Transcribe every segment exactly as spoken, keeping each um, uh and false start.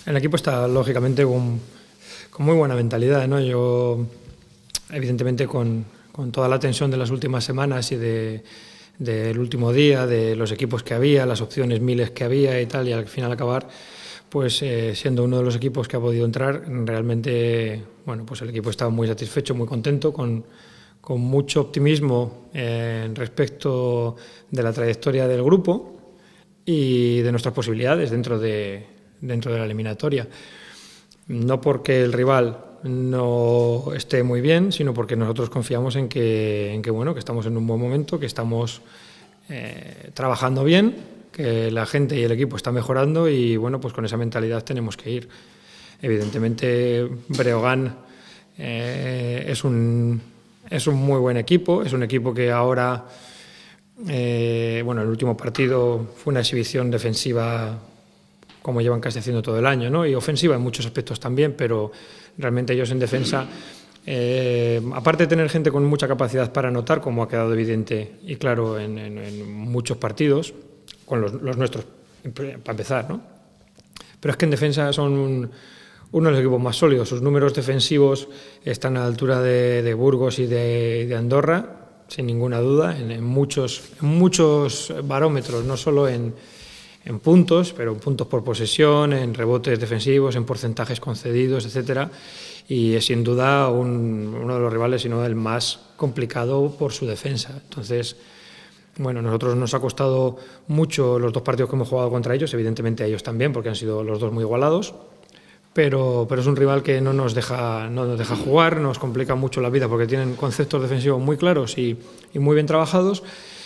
El equipo está, lógicamente, con, con muy buena mentalidad, ¿no? Yo, evidentemente, con, con toda la tensión de las últimas semanas y de, del último día, de los equipos que había, las opciones miles que había y tal, y al final acabar, pues eh, siendo uno de los equipos que ha podido entrar, realmente, bueno, pues el equipo estaba muy satisfecho, muy contento, con, con mucho optimismo eh, respecto de la trayectoria del grupo y de nuestras posibilidades dentro de, dentro de la eliminatoria. No porque el rival no esté muy bien, sino porque nosotros confiamos en que, en que, bueno, que estamos en un buen momento, que estamos eh, trabajando bien, que la gente y el equipo están mejorando y, bueno, pues con esa mentalidad tenemos que ir. Evidentemente, Breogán eh, es, un, es un muy buen equipo, es un equipo que ahora, eh, bueno, el último partido fue una exhibición defensiva como llevan casi haciendo todo el año, ¿no? Y ofensiva en muchos aspectos también, pero realmente ellos en defensa, eh, aparte de tener gente con mucha capacidad para anotar, como ha quedado evidente y claro en, en, en muchos partidos, con los, los nuestros, para empezar, ¿no? Pero es que en defensa son un, uno de los equipos más sólidos. Sus números defensivos están a la altura de, de Burgos y de, de Andorra, sin ninguna duda, en, en, muchos, en muchos barómetros, no solo en en puntos, pero en puntos por posesión, en rebotes defensivos, en porcentajes concedidos, etcétera. Y es sin duda un, uno de los rivales, sino el más complicado por su defensa. Entonces, bueno, a nosotros nos ha costado mucho los dos partidos que hemos jugado contra ellos, evidentemente a ellos también, porque han sido los dos muy igualados. Pero, pero es un rival que no nos deja, no nos deja jugar, nos complica mucho la vida porque tienen conceptos defensivos muy claros y, y muy bien trabajados.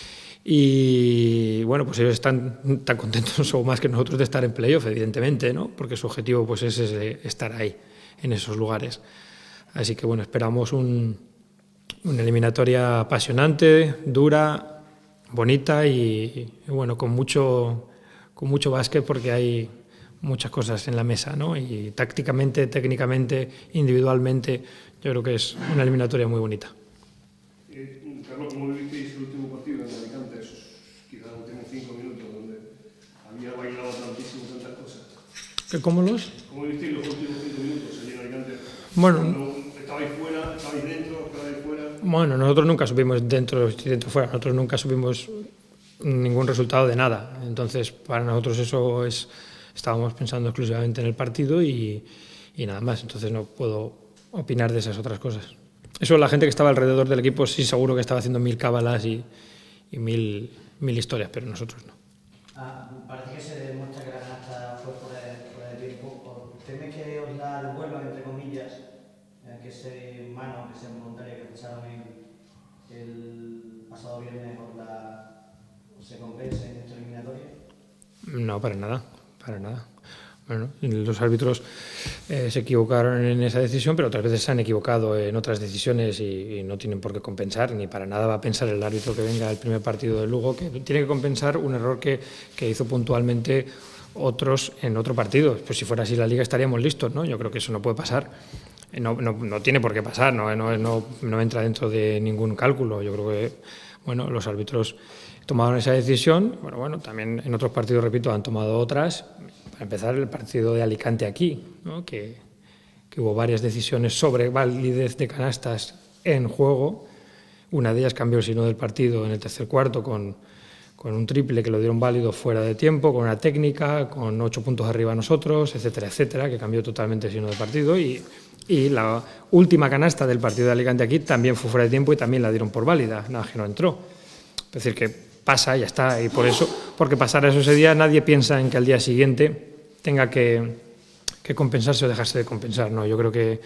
Y bueno, pues ellos están tan contentos o más que nosotros de estar en playoff, evidentemente, ¿no? Porque su objetivo pues es ese, estar ahí, en esos lugares. Así que bueno, esperamos un, una eliminatoria apasionante, dura, bonita y, y bueno, con mucho, con mucho básquet porque hay muchas cosas en la mesa, ¿no? Y tácticamente, técnicamente, individualmente, yo creo que es una eliminatoria muy bonita. Eh, Carlos, ¿cómo visteis el último partido en Alicante? Esos quizás últimos cinco minutos donde había bailado tantísimo, tantas cosas. ¿Cómo los? ¿Cómo visteis los últimos cinco minutos allí en Alicante? Bueno, Cuando estabais fuera, estabais dentro, estabais fuera. Bueno, nosotros nunca supimos dentro y dentro fuera, nosotros nunca supimos ningún resultado de nada. Entonces, para nosotros eso es, estábamos pensando exclusivamente en el partido y, y nada más. Entonces no puedo opinar de esas otras cosas. Eso la gente que estaba alrededor del equipo sí seguro que estaba haciendo mil cábalas y, y mil, mil historias, pero nosotros no. Ah, parece que se demuestra que la canasta fue por el, por el tiempo. ¿Teme que os la devuelvan, entre comillas, eh, que se mano, que sea voluntaria, que echaron el, el pasado viernes por la, se compense en esta eliminatoria? No, para nada, para nada. Bueno, los árbitros eh, se equivocaron en esa decisión, pero otras veces se han equivocado en otras decisiones y, y no tienen por qué compensar, ni para nada va a pensar el árbitro que venga al primer partido de Lugo, que tiene que compensar un error que, que hizo puntualmente otros en otro partido. Pues si fuera así la Liga estaríamos listos, ¿no? Yo creo que eso no puede pasar. No, no, no tiene por qué pasar, ¿no? No, no, no entra dentro de ningún cálculo. Yo creo que bueno, los árbitros tomaron esa decisión. Bueno, bueno, también en otros partidos, repito, han tomado otras. Para empezar, el partido de Alicante aquí, ¿no? que, que hubo varias decisiones sobre validez de canastas en juego. Una de ellas cambió el signo del partido en el tercer cuarto con, con un triple que lo dieron válido fuera de tiempo, con una técnica, con ocho puntos arriba nosotros, etcétera, etcétera, que cambió totalmente el signo del partido. Y, y la última canasta del partido de Alicante aquí también fue fuera de tiempo y también la dieron por válida, nada que no entró. Es decir, que pasa, ya está, y por eso, porque pasara eso ese día, nadie piensa en que al día siguiente tenga que, que compensarse o dejarse de compensar. No, yo creo que,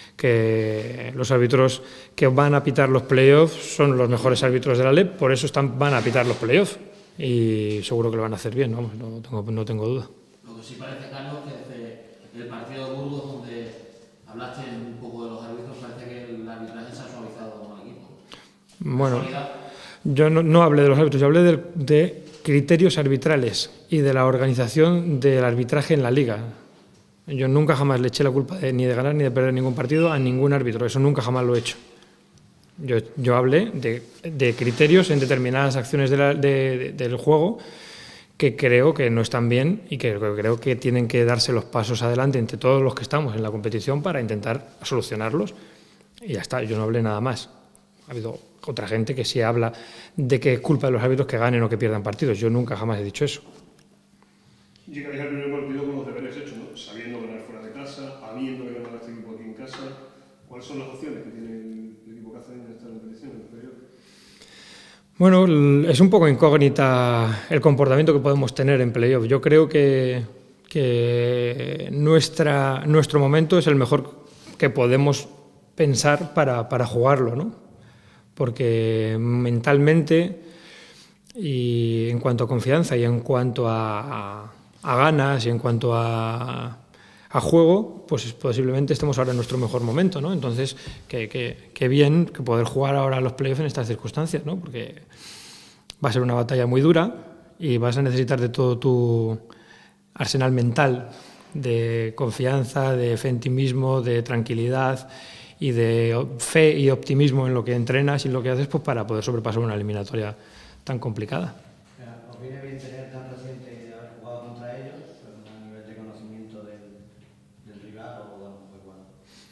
que los árbitros que van a pitar los playoffs son los mejores árbitros de la L E P, por eso están, van a pitar los playoffs y seguro que lo van a hacer bien, ¿no? No, tengo, no tengo duda. Lo que sí parece, Carlos, que desde el partido de Burgos, donde hablaste un poco de los árbitros, parece que el arbitraje se ha suavizado con el equipo. Bueno, yo no, no hablé de los árbitros, yo hablé de, de criterios arbitrales y de la organización del arbitraje en la Liga. Yo nunca jamás le eché la culpa de, ni de ganar ni de perder ningún partido a ningún árbitro, eso nunca jamás lo he hecho. Yo, yo hablé de, de criterios en determinadas acciones de la, de, de, del juego que creo que no están bien y que creo que tienen que darse los pasos adelante entre todos los que estamos en la competición para intentar solucionarlos. Y ya está, yo no hablé nada más. Ha habido otra gente que sí habla de que es culpa de los árbitros que ganen o que pierdan partidos. Yo nunca jamás he dicho eso. Llegáis al primer partido con los deberes hechos, ¿no? Sabiendo ganar fuera de casa, habiendo que ganar a este equipo aquí en casa. ¿Cuáles son las opciones que tiene el equipo cacereño en esta competición, en el periodo? Bueno, es un poco incógnita el comportamiento que podemos tener en playoff. Yo creo que, que nuestra, nuestro momento es el mejor que podemos pensar para, para jugarlo, ¿no? Porque mentalmente y en cuanto a confianza y en cuanto a, a, a ganas y en cuanto a, a juego, pues posiblemente estemos ahora en nuestro mejor momento, ¿no? Entonces, qué que, que bien que poder jugar ahora los playoffs en estas circunstancias, ¿no? Porque va a ser una batalla muy dura y vas a necesitar de todo tu arsenal mental de confianza, de fe en ti mismo, de tranquilidad y de fe y optimismo en lo que entrenas y lo que haces, pues para poder sobrepasar una eliminatoria tan complicada. ¿Os viene bien tener tan reciente haber jugado contra ellos a nivel de conocimiento del, del rival o bueno, pues bueno?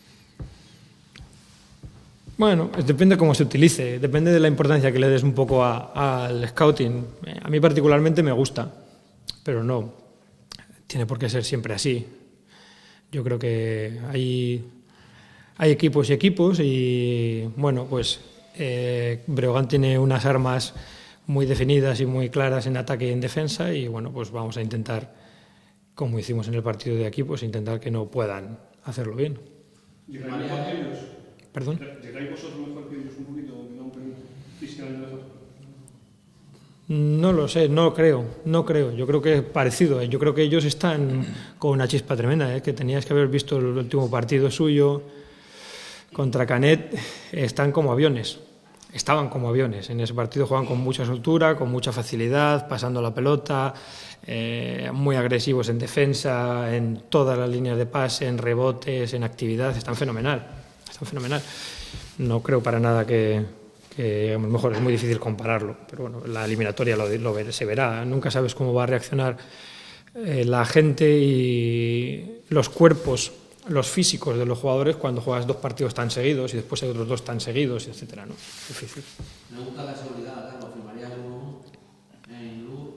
Bueno, depende cómo se utilice, depende de la importancia que le des un poco a, al scouting. A mí particularmente me gusta, pero no tiene por qué ser siempre así. Yo creo que hay, hay equipos y equipos y bueno, pues eh, Breogán tiene unas armas muy definidas y muy claras en ataque y en defensa y bueno, pues vamos a intentar, como hicimos en el partido de aquí, pues intentar que no puedan hacerlo bien. ¿Llegáis mejor que ellos? ¿Perdón? ¿Llegáis vosotros mejor que ellos un poquito, un pelín físicamente mejor? No lo sé, no creo, no creo. Yo creo que es parecido. Yo creo que ellos están con una chispa tremenda, ¿eh? Que tenías que haber visto el último partido suyo contra Canet. Están como aviones. Estaban como aviones. En ese partido juegan con mucha soltura, con mucha facilidad, pasando la pelota, eh, muy agresivos en defensa, en todas las líneas de pase, en rebotes, en actividad. Están fenomenal. Están fenomenal. No creo para nada que, que a lo mejor es muy difícil compararlo, pero bueno, la eliminatoria lo, lo se verá. Nunca sabes cómo va a reaccionar eh, la gente y los cuerpos, los físicos de los jugadores cuando juegas dos partidos tan seguidos y después hay otros dos tan seguidos, etcétera, ¿no? Es difícil. Me gusta la seguridad, Carlos. ¿Firmarías el uno en Lugo?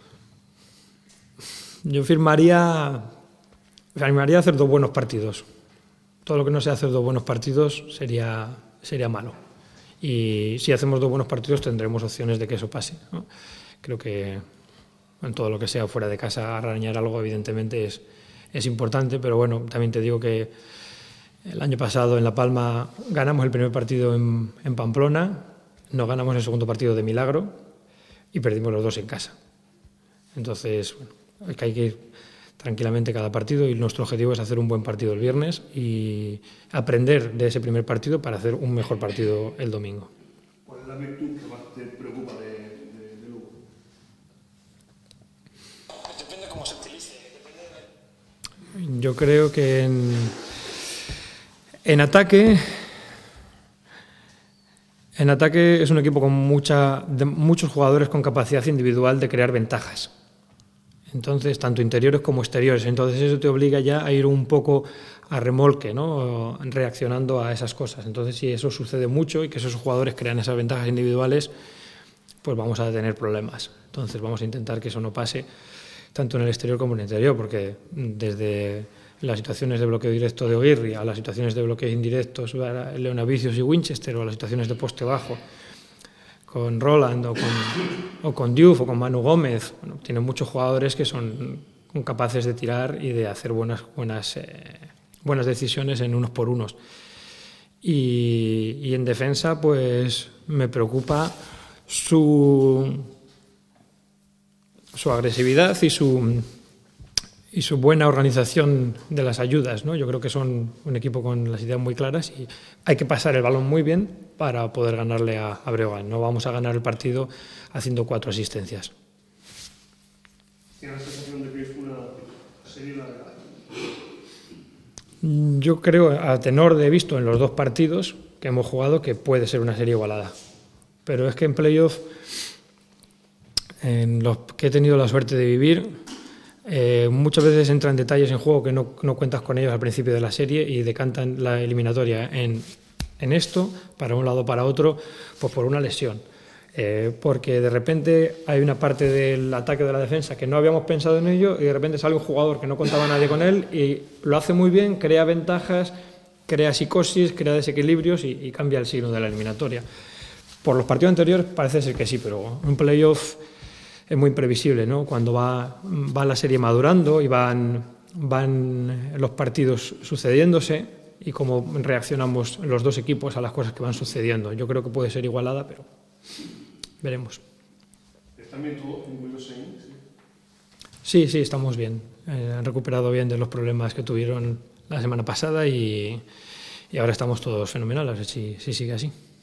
Yo firmaría, firmaría hacer dos buenos partidos. Todo lo que no sea hacer dos buenos partidos sería, sería malo. Y si hacemos dos buenos partidos tendremos opciones de que eso pase, ¿no? Creo que en todo lo que sea fuera de casa arañar algo evidentemente es, es importante, pero bueno, también te digo que el año pasado en La Palma ganamos el primer partido en, en Pamplona, no ganamos el segundo partido de milagro y perdimos los dos en casa. Entonces, bueno, es que hay que ir tranquilamente cada partido y nuestro objetivo es hacer un buen partido el viernes y aprender de ese primer partido para hacer un mejor partido el domingo. ¿Cuál es la virtud que más te preocupa de, de, de Lugo? Depende cómo se utilice. Depende de... Yo creo que en, en ataque en ataque es un equipo con mucha, de, muchos jugadores con capacidad individual de crear ventajas. Entonces, tanto interiores como exteriores. Entonces, eso te obliga ya a ir un poco a remolque, ¿no? Reaccionando a esas cosas. Entonces, si eso sucede mucho y que esos jugadores crean esas ventajas individuales, pues vamos a tener problemas. Entonces, vamos a intentar que eso no pase tanto en el exterior como en el interior, porque desde las situaciones de bloqueo directo de Oguirri a las situaciones de bloqueo indirectos de Leonavicius y Winchester o las situaciones de poste bajo con Roland o con, o con Diouf o con Manu Gómez, bueno, tienen muchos jugadores que son capaces de tirar y de hacer buenas, buenas, eh, buenas decisiones en unos por unos. Y, y en defensa, pues me preocupa su, su agresividad y su, y su buena organización de las ayudas, ¿no? Yo creo que son un equipo con las ideas muy claras y hay que pasar el balón muy bien para poder ganarle a, a Breogán. No vamos a ganar el partido haciendo cuatro asistencias. ¿Tienes la sensación de que es una serie larga? Yo creo, a tenor de visto en los dos partidos que hemos jugado, que puede ser una serie igualada. Pero es que en playoff en los que he tenido la suerte de vivir, eh, muchas veces entran detalles en juego que no, no cuentas con ellos al principio de la serie y decantan la eliminatoria en, en esto, para un lado o para otro, pues por una lesión. Eh, porque de repente hay una parte del ataque o de la defensa que no habíamos pensado en ello y de repente sale un jugador que no contaba nadie con él y lo hace muy bien, crea ventajas, crea psicosis, crea desequilibrios y, y cambia el signo de la eliminatoria. Por los partidos anteriores parece ser que sí, pero un playoff es muy imprevisible, ¿no? Cuando va, va la serie madurando y van, van los partidos sucediéndose y cómo reaccionamos los dos equipos a las cosas que van sucediendo. Yo creo que puede ser igualada, pero veremos. ¿Están bien todos incluidos en...? Sí, sí, estamos bien. Eh, han recuperado bien de los problemas que tuvieron la semana pasada y, y ahora estamos todos fenomenales, si, si sigue así.